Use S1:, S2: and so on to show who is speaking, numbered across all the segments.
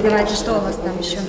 S1: Давайте, что у вас там еще?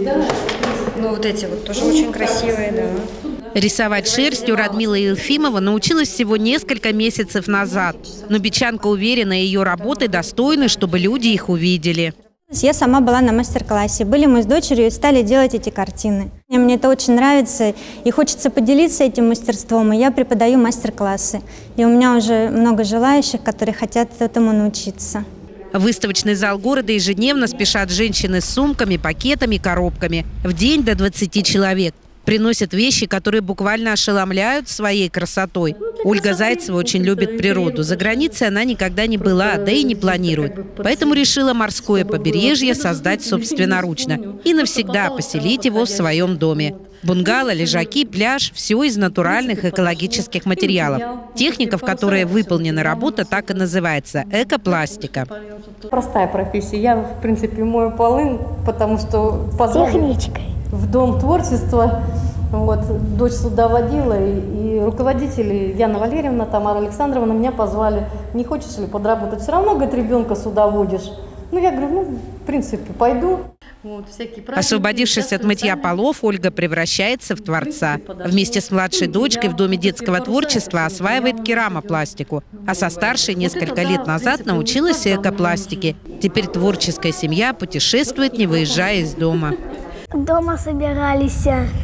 S1: Ну, вот эти вот тоже очень красивые, да.
S2: Рисовать шерстью Радмила Елфимова научилась всего несколько месяцев назад. Но бичанка уверена, ее работы достойны, чтобы люди их увидели.
S3: Я сама была на мастер-классе. Были мы с дочерью и стали делать эти картины. Мне это очень нравится и хочется поделиться этим мастерством. И я преподаю мастер-классы. И у меня уже много желающих, которые хотят этому научиться.
S2: В выставочный зал города ежедневно спешат женщины с сумками, пакетами, коробками. В день до 20 человек. Приносят вещи, которые буквально ошеломляют своей красотой. Ольга Зайцева очень любит природу. За границей она никогда не была, да и не планирует. Поэтому решила морское побережье создать собственноручно и навсегда поселить его в своем доме. Бунгало, лежаки, пляж – все из натуральных экологических материалов. Техника, в которой выполнена работа, так и называется – экопластика.
S4: Простая профессия. Я, в принципе, мою полы, потому что
S5: техничкой.
S4: В Дом творчества. Вот, дочь сюда водила, и руководители Яна Валерьевна, Тамара Александровна меня позвали. Не хочешь ли подработать? Все равно, говорит, ребенка сюда водишь. Ну, я говорю, ну, в принципе, пойду. Вот,
S2: освободившись от мытья полов, Ольга превращается в творца. Вместе с младшей дочкой в Доме детского творчества осваивает керамопластику. А со старшей несколько лет назад научилась экопластике. Теперь творческая семья путешествует, не выезжая из дома.
S5: Дома собирались.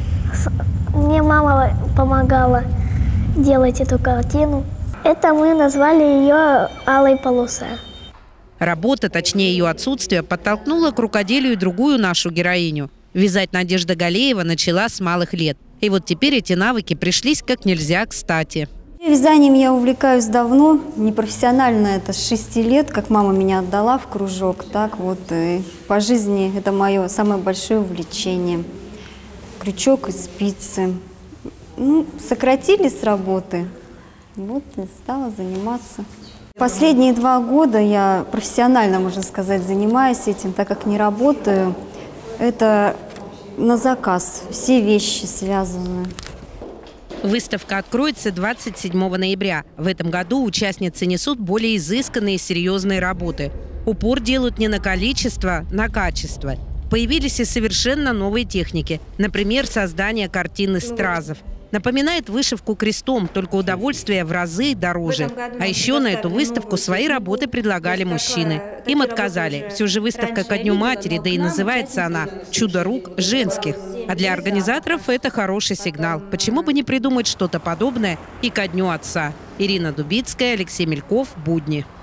S5: Мне мама помогала делать эту картину. Это мы назвали ее «Алой полосой».
S2: Работа, точнее ее отсутствие, подтолкнула к рукоделию и другую нашу героиню. Вязать Надежда Галеева начала с малых лет. И вот теперь эти навыки пришлись как нельзя кстати.
S3: Вязанием я увлекаюсь давно, непрофессионально, это с 6 лет, как мама меня отдала в кружок. Так вот, по жизни это мое самое большое увлечение. Крючок и спицы. Ну, сократили с работы, вот и стала заниматься. Последние 2 года я профессионально, можно сказать, занимаюсь этим, так как не работаю. Это на заказ, все вещи связаны.
S2: Выставка откроется 27 ноября. В этом году участницы несут более изысканные и серьезные работы. Упор делают не на количество, на качество. Появились и совершенно новые техники. Например, создание картин из стразов. Напоминает вышивку крестом, только удовольствие в разы дороже. А еще на эту выставку свои работы предлагали мужчины. Им отказали. Все же выставка ко Дню матери, да и называется она «Чудо рук женских». А для организаторов это хороший сигнал. Почему бы не придумать что-то подобное и ко Дню отца? Ирина Дубицкая, Алексей Мельков, «Будни».